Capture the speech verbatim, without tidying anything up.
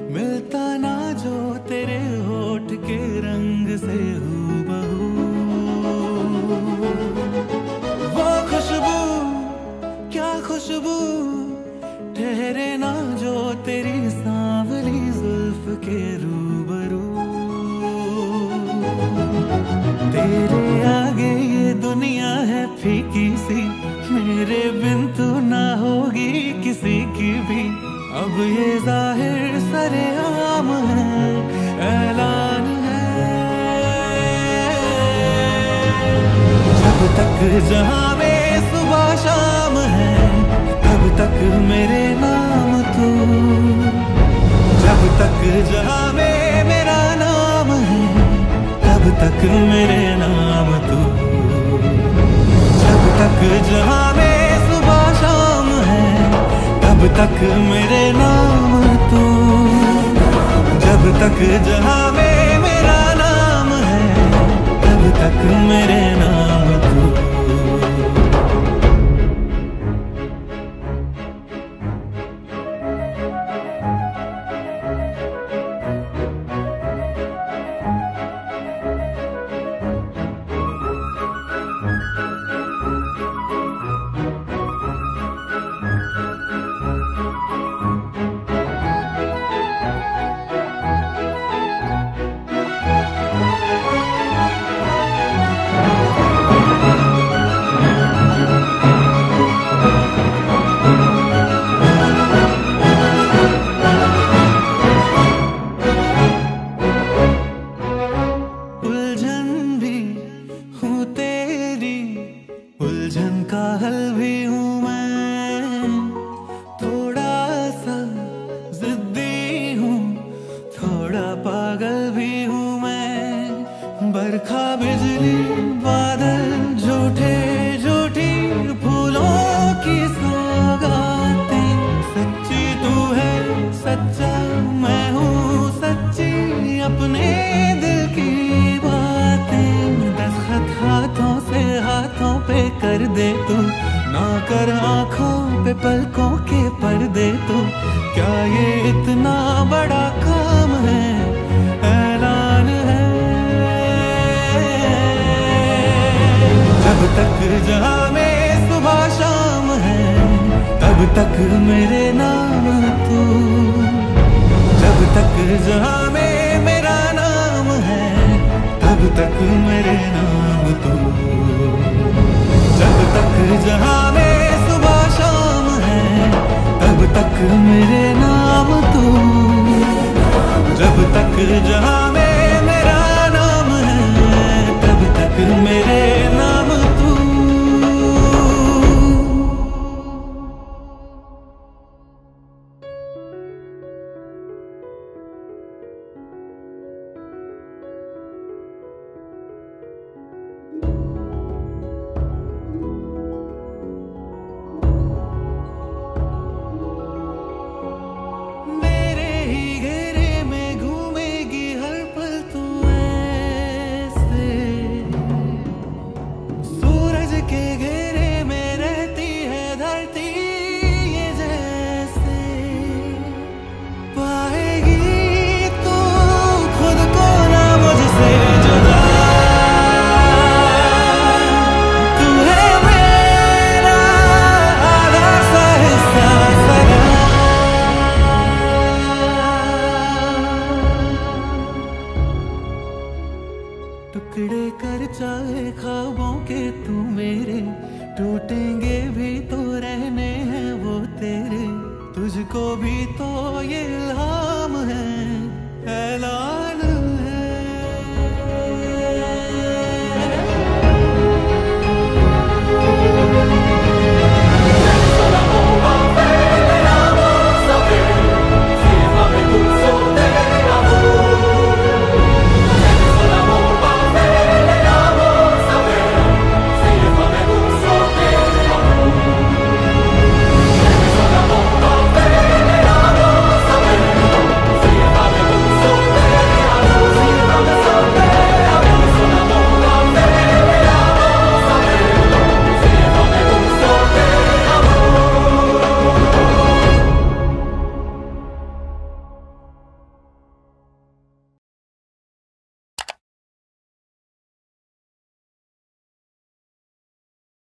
मिलता ना जो तेरे होठ के रंग से हूबहू, वो खुशबू क्या खुशबू ठहरे ना जो तेरी सांवली जुल्फ के रूबरू। तेरे आगे ये दुनिया है फीकी सी, मेरे बिन तू ना होगी किसी की भी। अब ये जाहिर सरेआम है, ऐलान है, जब तक जहां में सुबह शाम है तब तक मेरे नाम तू, जब तक जहां में मेरा नाम है तब तक मेरे नाम तू, जब तक जहां में सुबह शाम है तब तक मेरे नाम तू, जब तक जहां में मेरा नाम है तब तक मेरे नाम तू। जहां में सुबह शाम है तब तक मेरे नाम